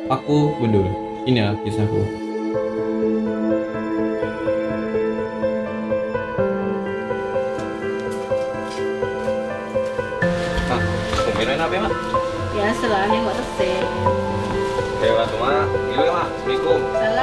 aku gundul. Ini ya kisahku. Mak, kumpulin apa ya, Mak? Ya, selalu nengok resep. Ya, Mak, cuma, gitu ya, Mak. Assalamualaikum. Salam.